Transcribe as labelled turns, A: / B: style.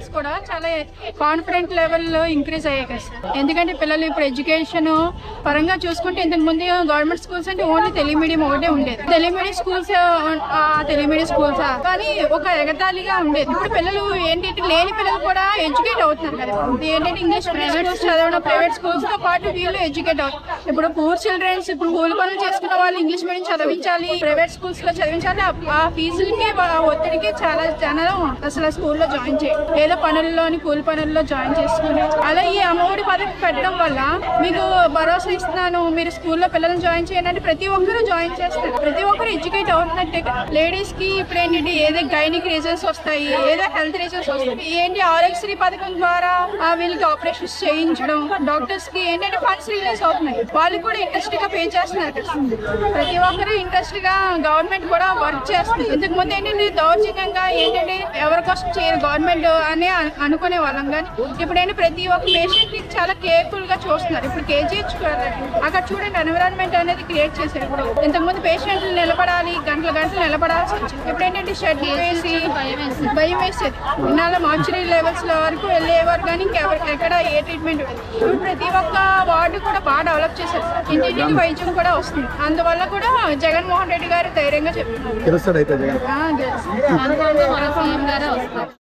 A: కూడా చాలా కాన్ఫిడెంట్ లెవెల్లో ఇంక్రీజ్ అయ్యాయి కదా సార్. ఎందుకంటే పిల్లలు ఇప్పుడు ఎడ్యుకేషన్ పరంగా చూసుకుంటే ఇంతకు ముందు గవర్నమెంట్ స్కూల్స్ అంటే ఓన్లీ తెలుగు మీడియం ఒకటే ఉండేది. తెలుగు మీడియం స్కూల్స్ కానీ ఒక ఎగతాళిగా ఉండేది. ఇప్పుడు పిల్లలు ఏంటంటే లేని పిల్లలు కూడా ఎడ్యుకేట్ అవుతున్నారు కదా. ఏంటంటే ఇంగ్లీష్ స్కూల్స్ చదవడం, ప్రైవేట్ స్కూల్స్ తో పాటు వీళ్ళు ఎడ్యుకేట్ అవుతారు. ఇప్పుడు పూర్ చిల్డ్రన్స్ ఇప్పుడు కూలి పనులు చేసుకున్న వాళ్ళు ఇంగ్లీష్ మీడియం చదివించాలి, ప్రైవేట్ స్కూల్స్ లో చదివించాలి. ఆ ఫీజులకి ఒత్తిడికి చాలా జనం అసలు స్కూల్లో జాయిన్ చేయడం, ఏదో పనుల్లోని కూలి పనుల్లో జాయిన్ చేసుకుని అలా ఈ అమ్మఒడి పథకం పెట్టడం వల్ల మీకు భరోసా ఇస్తున్నాను, మీరు స్కూల్లో పిల్లల్ని జాయిన్ చేయండి, ప్రతి ఒక్కరు జాయిన్ చేస్తారు. ప్రతి ఒక్కరు ఎడ్యుకేట్ అవుతున్నట్టే. లేడీస్ కి ఇప్పుడు ఏంటంటే ఏదో గైనిక్ రీజన్స్ వస్తాయి, ఏదో హెల్త్ రీజన్స్ వస్తాయి. ఏంటి ఆరోగ్యశ్రీ పథకం ద్వారా వీళ్ళకి ఆపరేషన్స్ చేయించడం, డాక్టర్స్ కి ఏంటంటే ఫండ్స్ రిలీజ్ అవుతున్నాయి. వాళ్ళు కూడా ఇంట్రెస్ట్ గా పే చేస్తున్నారు. ప్రతి ఒక్కరు ఇంట్రెస్ట్ గా గవర్నమెంట్ కూడా వర్క్ చేస్తుంది. ఇంతకు ముందు ఏంటంటే దౌర్జన్యంగా ఏంటంటే ఎవరి కోసం చేయరు గవర్నమెంట్ అని అనుకునే వాళ్ళం. కానీ ఇప్పుడు ఏంటి ప్రతి ఒక్క పేషెంట్ ని చాలా కేర్ఫుల్ గా చూస్తున్నారు. ఇప్పుడు కేజీహెచ్ అక్కడ చూడండి ఎన్విరాన్మెంట్ అనేది క్రియేట్ చేశారు. ఇప్పుడు ఇంతకు ముందు పేషెంట్లు నిలబడాలి, గంటలు నిలబడాల్సి వచ్చింది. ఇప్పుడు ఏంటంటే షెడ్ వేసి భయం వేసేది. ఇన్నాళ్ళ మార్చురీ లెవెల్స్ లో వరకు వెళ్ళేవారు కానీ ఎక్కడ ఏ ట్రీట్మెంట్. ఇప్పుడు ప్రతి ఒక్క వార్డు కూడా బాగా డెవలప్ చేశారు. ఇంటింటికి వైద్యం కూడా వస్తుంది. అందువల్ల కూడా జగన్మోహన్ రెడ్డి గారు ధైర్యంగా చెప్తున్నారు.